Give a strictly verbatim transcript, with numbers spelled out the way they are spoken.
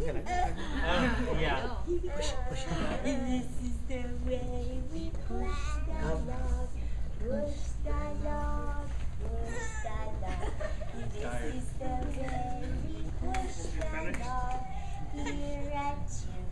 Uh, yeah. Push, push. This is the way we push the log, push the log, push the log. This is the way we push the log here at you.